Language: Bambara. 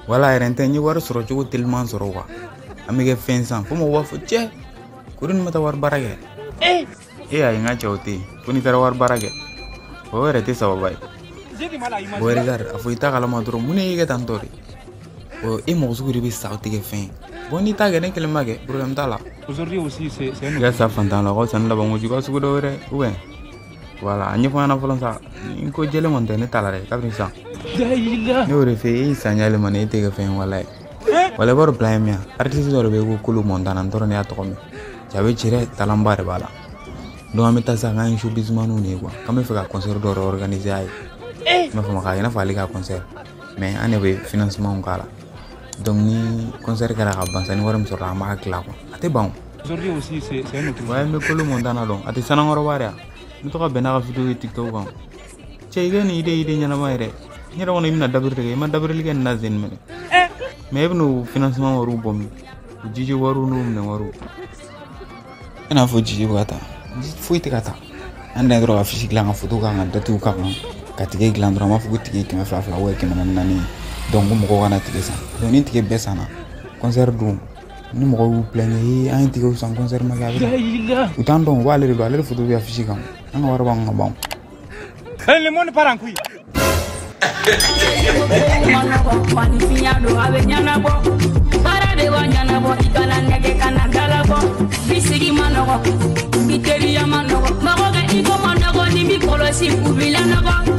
Wala yɛrɛ tɛ n ye wari sɔrɔ cogo teliman sɔrɔ quoi an bɛ kɛ fɛn san fo mɔgɔw b'a fɔ cɛ ko ne ma taa wari baara kɛ ayi n ka cɛw tɛ yen ko n'i taara wari baara kɛ o yɛrɛ tɛ sababa ye bon regarde a fɔ i t'a kalama dɔrɔn mun ne y'i kɛ tan tɔ de e mɔgɔ sugu de bɛ sa o tɛ kɛ fɛn ye bon n'i t'a kɛ ne kelen b'a kɛ problème t'a la i ka sa fantan la ko sanni laban ko juguya sugu dɔ wɛrɛ ou bien voilà a ɲɛfɔ ɲɛna fɔlɔ sa n ko jɛlen kɔni tɛ ne t'a la dɛ kabini san ne y'o de fɛ e y'i san ɲalen ma ne e tɛ kɛ fɛn ye walayi wala i b'a dɔn bila ye min ye artiste dɔ de bɛ yen ko Kolo Montana n tɔrɔ ne y'a tɔgɔ mɛn ja bɛ ci dɛ talent ba de b'a la donc an bɛ taa sa k'an ye showbiz maniw de ye quoi k'an bɛ fɛ ka concert dɔ de organiser a ye n b'a fɔ ma k'a i n'a fɔ ale ka concert mais an de bɛ financement k'a la donc ni concert kɛra ka ban sa ni wari min sɔrɔla an b'a tila quoi a tɛ ban o ouais n bɛ Kolo Montana dɔn a tɛ Sanakɔrɔba de n bɛ to ka bɛn n'a ka vidéo ye TikTok kan cɛ i kɛ nin idée ɲɛnama ye dɛ n yɛrɛ kɔni i bɛna dabiri de kɛ i ma dabirili kɛ nin na zen minɛ mais e bɛ n'o financement wariw bɔ min o DJ wariw n'o minɛ wariw i n'a fɔ DJ bɛ ka taa foyi tɛ ka taa an dan ye dɔrɔn ka fiche dilan ka photo k'an ka date k'a kan ka tigɛ dilan dɔrɔn an b'a fɔ ko tigɛ 200 ou 400 donc ko mɔgɔw kana tigɛ san donc ni tigɛ bɛɛ sanna concert don ni mɔgɔw y'u plaigner an ye tigɛw san concert ma kɛ a bɛ u t'an dɔn u b'ale de don ale de photo bɛ affiche kan an ka wari b'an ka ban le monde part en couille Biteri ya manogo, mago ga iko manogo ni mi kolosi ubila nogo.